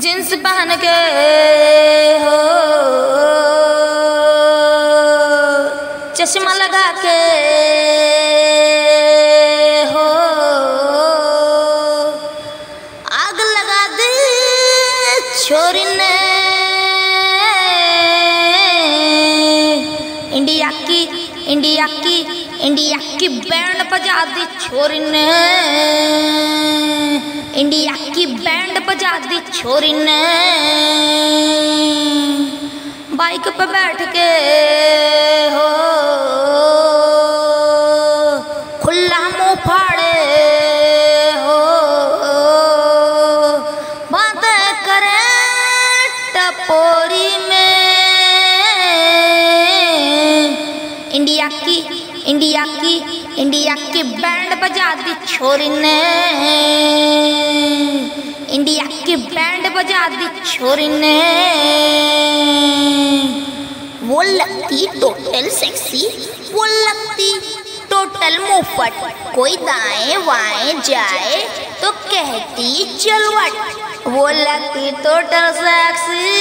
Jeans पहन के हो चश्मा लगा के हो आग लगा दे छोरी ने इंडिया की बैंड बजा दी छोरी ने इंडिया की बैंड बजा दी छोरी ने बाइक पे बैठ के हो खुला मुंह फाड़े हो बातें करे टपोरी में इंडिया की बैंड बजा दी छोरी ने इंडिया की बैंड बजा दी छोरी ने वो लगती टोटल सेक्सी वो लगती टोटल मुफ्त कोई दाएं वाएं जाए तो कहती चलवट वो लगती टोटल सेक्सी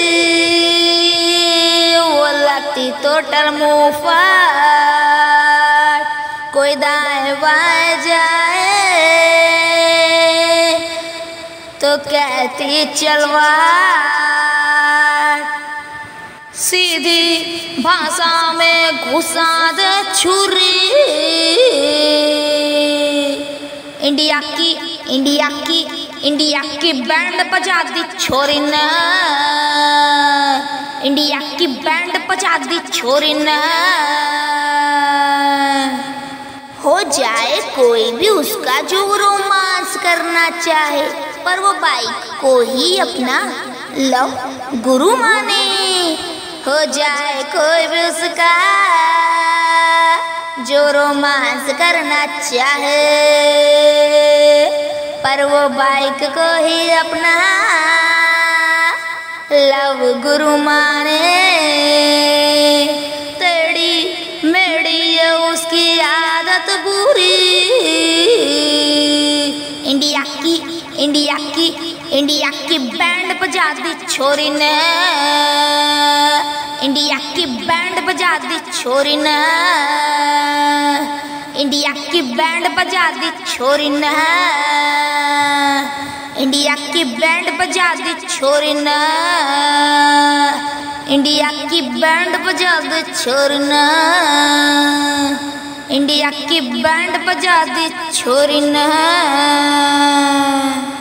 वो लगती टोटल मुफ्त कोई दाएं बाएं जाए तो कहती चलवा सीधी भाषा में घुसा दे छुरी इंडिया की बैंड बजा दी छोरी ने इंडिया की बैंड बजा दी छोरी ने हो जाए कोई भी उसका जो रोमांस करना चाहे पर वो बाइक को ही अपना लव गुरु माने हो जाए कोई भी उसका जो रोमांस करना चाहे पर वो बाइक को ही अपना लव गुरु माने तेरी मेरी ये उसकी आदत बुरी इंडिया की बैंड बजा दी छोरी ने इंडिया की बैंड बजा दी छोरी ने इंडिया की बैंड बजा दी छोरी ने इंडिया की बैंड बजा दी छोरी ने इंडिया की बैंड बजा दी छोरी ने इंडिया की बैंड बजा दी छोरी ने।